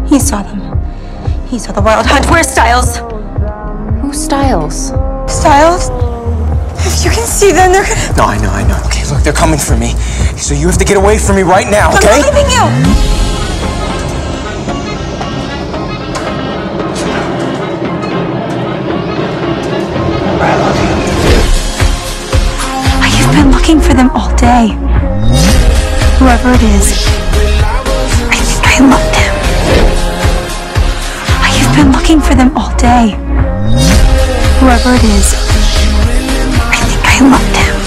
He saw them. He saw the Wild Hunt. Where's Styles? Who's Styles? Styles? If you can see them, they're gonna... No, I know. Okay, look, they're coming for me. So you have to get away from me right now, okay? I'm not leaving you! You've been looking for them all day. Whoever it is, I think I loved him. You've been looking for them all day. Whoever it is, I think I loved him.